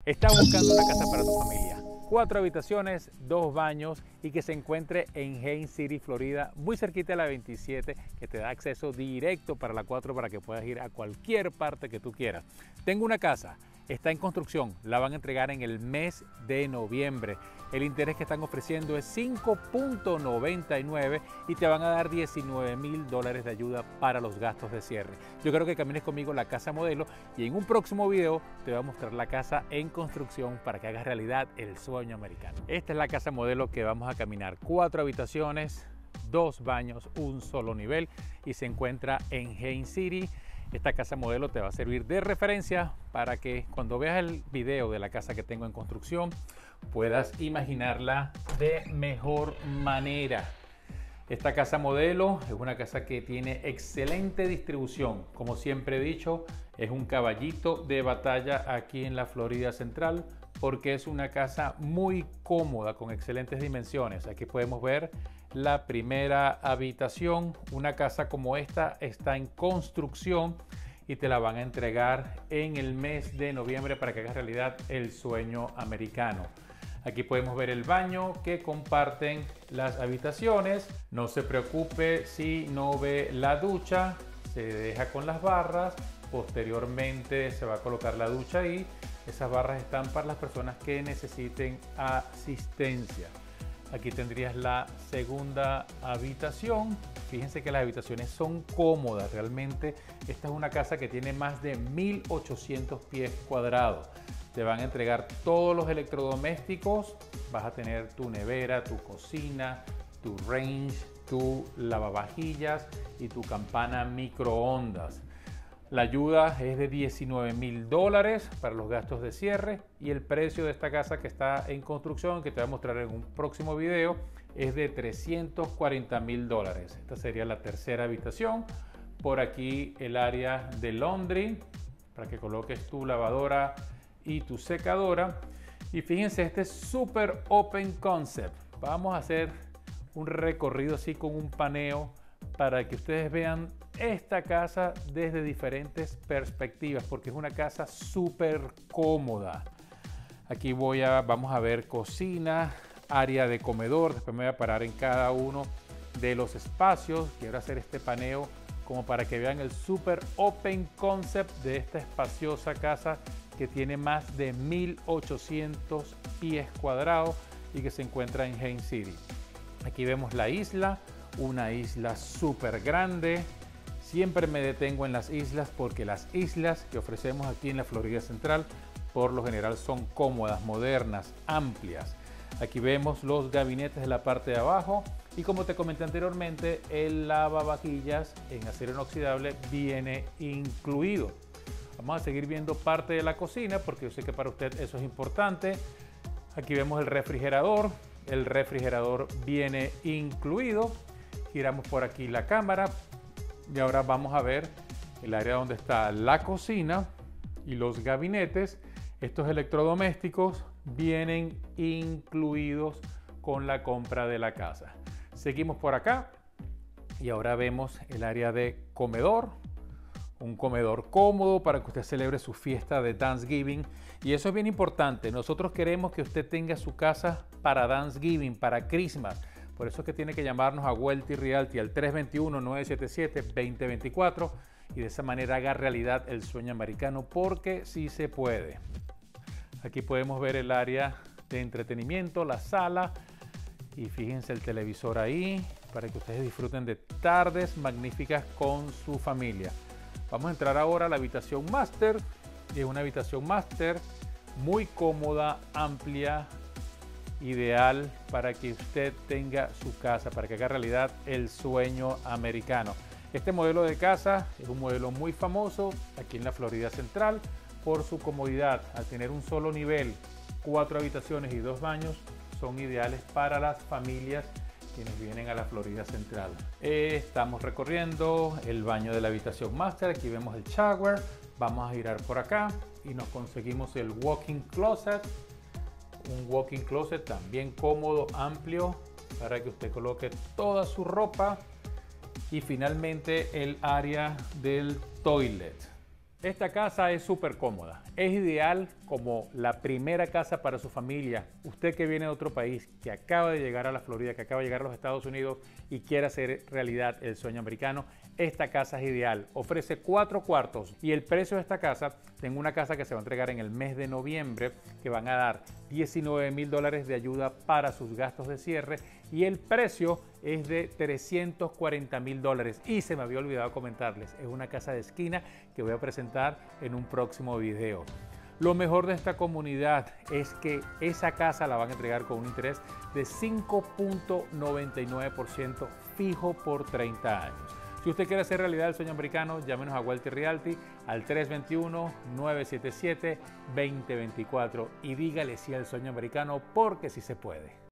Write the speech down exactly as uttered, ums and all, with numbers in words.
Estás buscando una casa para tu familia. Cuatro habitaciones, dos baños y que se encuentre en Haines City, Florida, muy cerquita de la veintisiete, que te da acceso directo para la cuatro para que puedas ir a cualquier parte que tú quieras. Tengo una casa, está en construcción, la van a entregar en el mes de noviembre. El interés que están ofreciendo es cinco punto noventa y nueve y te van a dar diecinueve mil dólares de ayuda para los gastos de cierre. Yo creo que camines conmigo la casa modelo y en un próximo video te voy a mostrar la casa en construcción para que hagas realidad el sueño americano. Esta es la casa modelo que vamos a caminar. Cuatro habitaciones, dos baños, un solo nivel y se encuentra en Haines City. Esta casa modelo te va a servir de referencia para que cuando veas el video de la casa que tengo en construcción puedas imaginarla de mejor manera. Esta casa modelo es una casa que tiene excelente distribución. Como siempre he dicho, es un caballito de batalla aquí en la Florida Central porque es una casa muy cómoda con excelentes dimensiones. Aquí podemos ver la primera habitación. Una casa como esta está en construcción y te la van a entregar en el mes de noviembre para que hagas realidad el sueño americano. Aquí podemos ver el baño que comparten las habitaciones. No se preocupe si no ve la ducha, se deja con las barras. Posteriormente se va a colocar la ducha ahí. Esas barras están para las personas que necesiten asistencia. Aquí tendrías la segunda habitación. Fíjense que las habitaciones son cómodas. Realmente esta es una casa que tiene más de mil ochocientos pies cuadrados. Te van a entregar todos los electrodomésticos. Vas a tener tu nevera, tu cocina, tu range, tu lavavajillas y tu campana microondas. La ayuda es de diecinueve mil dólares para los gastos de cierre y el precio de esta casa que está en construcción, que te voy a mostrar en un próximo video, es de trescientos cuarenta mil dólares. Esta sería la tercera habitación. Por aquí el área de laundry para que coloques tu lavadora y tu secadora. Y fíjense, este es súper open concept. Vamos a hacer un recorrido así con un paneo para que ustedes vean esta casa desde diferentes perspectivas, porque es una casa súper cómoda. Aquí voy a, vamos a ver cocina, área de comedor. Después me voy a parar en cada uno de los espacios. Quiero hacer este paneo como para que vean el súper open concept de esta espaciosa casa que tiene más de mil ochocientos pies cuadrados y que se encuentra en Haines City. Aquí vemos la isla, una isla súper grande. Siempre me detengo en las islas porque las islas que ofrecemos aquí en la Florida Central por lo general son cómodas, modernas, amplias. Aquí vemos los gabinetes de la parte de abajo y como te comenté anteriormente, el lavavajillas en acero inoxidable viene incluido. Vamos a seguir viendo parte de la cocina porque yo sé que para usted eso es importante. Aquí vemos el refrigerador. El refrigerador viene incluido. Giramos por aquí la cámara y ahora vamos a ver el área donde está la cocina y los gabinetes. Estos electrodomésticos vienen incluidos con la compra de la casa. Seguimos por acá y ahora vemos el área de comedor. Un comedor cómodo para que usted celebre su fiesta de Thanksgiving. Y eso es bien importante. Nosotros queremos que usted tenga su casa para Thanksgiving, para Christmas. Por eso es que tiene que llamarnos a Welty Realty al tres dos uno, nueve siete siete, dos cero dos cuatro y de esa manera haga realidad el sueño americano, porque sí se puede. Aquí podemos ver el área de entretenimiento, la sala, y fíjense el televisor ahí para que ustedes disfruten de tardes magníficas con su familia. Vamos a entrar ahora a la habitación máster. Es una habitación máster muy cómoda, amplia, ideal para que usted tenga su casa, para que haga realidad el sueño americano. Este modelo de casa es un modelo muy famoso aquí en la Florida Central por su comodidad. Al tener un solo nivel, cuatro habitaciones y dos baños, son ideales para las familias quienes vienen a la Florida Central. Eh, estamos recorriendo el baño de la habitación máster. Aquí vemos el shower. Vamos a girar por acá y nos conseguimos el walk-in closet. Un walk-in closet también cómodo, amplio, para que usted coloque toda su ropa. Y finalmente el área del toilet. Esta casa es súper cómoda. Es ideal como la primera casa para su familia, usted que viene de otro país, que acaba de llegar a la Florida, que acaba de llegar a los Estados Unidos y quiere hacer realidad el sueño americano, esta casa es ideal. Ofrece cuatro cuartos y el precio de esta casa, tengo una casa que se va a entregar en el mes de noviembre, que van a dar diecinueve mil dólares de ayuda para sus gastos de cierre y el precio es de trescientos cuarenta mil dólares. Y se me había olvidado comentarles, es una casa de esquina que voy a presentar en un próximo video. Lo mejor de esta comunidad es que esa casa la van a entregar con un interés de cinco punto noventa y nueve por ciento fijo por treinta años. Si usted quiere hacer realidad el sueño americano, llámenos a Wealthy Realty al tres dos uno, nueve siete siete, dos cero dos cuatro y dígale sí al sueño americano porque sí se puede.